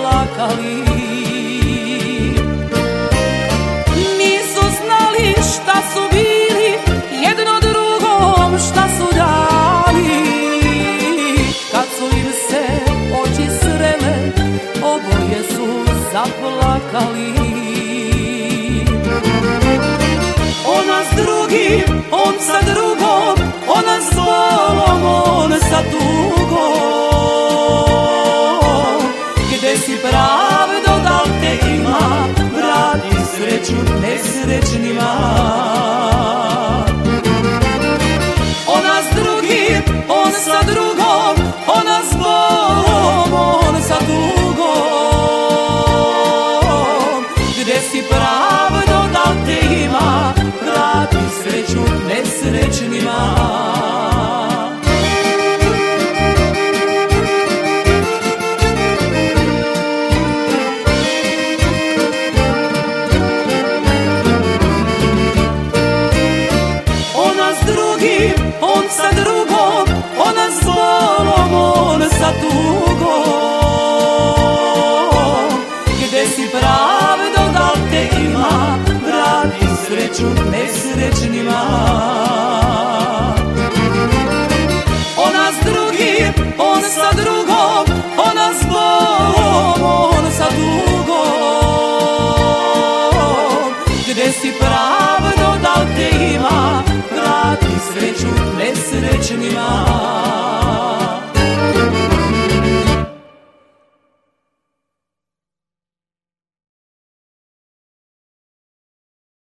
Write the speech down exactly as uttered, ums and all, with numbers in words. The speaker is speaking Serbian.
zaplakali. Nisu znali šta su bili, jedno drugom šta su dali. Kad su im se oči srele, oboje su zaplakali. Ona s drugim, on sa drugom, ona s bolom, on sa tugom. Gde si pravdo, da li te ima, vrati sreću nesrećni.